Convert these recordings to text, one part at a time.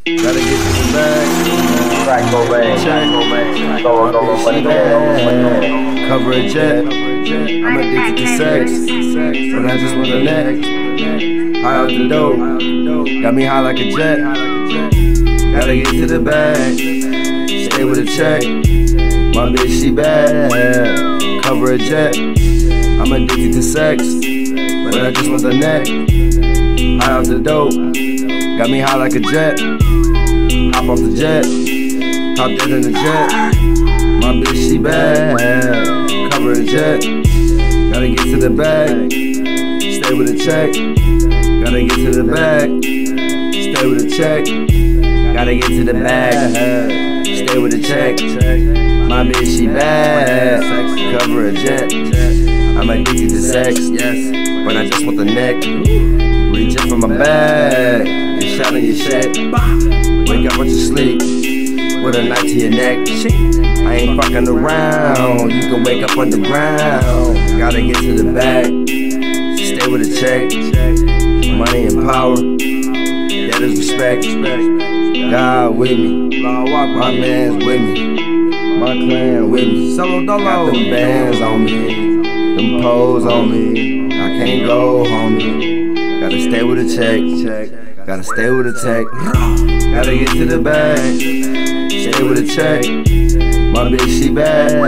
Gotta get to the bag. Crack Cobain. Check. Go, money go. Cover a jet. I'm addicted to sex, but I just want a neck. High off the dope, got me high like a jet. Gotta get to the bag. Stay with a check. My bitch, she bad. Cover a jet. I'm addicted to sex, but I just want the neck. High off the dope, got me high like a jet. Hop off the jet, hop dead in the jet. My bitch, she bad. Cover a jet. Gotta get to the bag. Stay with a check. Gotta get to the bag. Stay with a check. Gotta get to the bag. Stay with a check. My bitch, she bad. Cover a jet. I'm addicted to sex, yes, but I just want the neck. Reach up from my bag and shout on your shit. Wake up when you sleep with a knife to your neck. I ain't fucking around. You can wake up on the ground. Gotta get to the bag. Stay with a check. Money and power. That is respect. God with me. My man's with me. My clan with me. Got them bands on me. Them poles on me, I can't go, homie. Gotta stay with a check, gotta stay with a tech. Gotta get to the bag, stay with a check. My bitch, she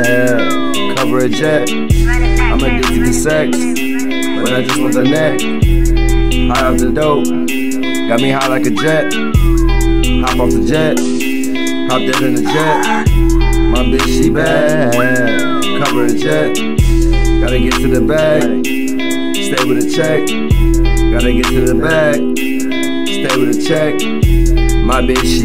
bad, cover a jet. I'm addicted to sex, but I just want the neck. High off the dope, got me high like a jet. Hop off the jet, hop dead in the jet. My bitch, she bad, cover a jet. Gotta get to the bag, stay with a check. Gotta get to the bag, stay with a check. My bitch, she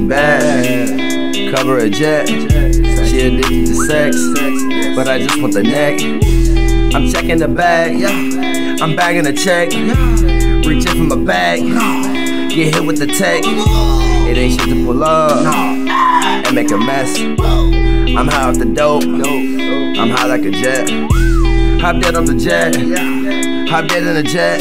bad, cover a jet. She addicted to sex, but I just want the neck. I'm checking the bag, yeah. I'm bagging a check. Reaching for my bag, get hit with the tech. It ain't shit to pull up and make a mess. I'm high off the dope, I'm high like a jet. Hop dead on the jet, hop dead in the jet.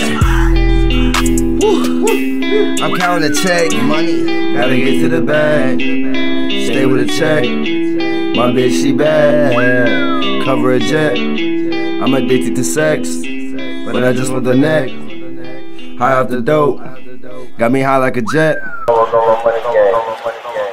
Woo. I'm counting the check, money. Gotta get to the bag, stay with a check. My bitch, she bad, cover a jet. I'm addicted to sex, but I just want the neck. High off the dope, got me high like a jet. Go, money gang.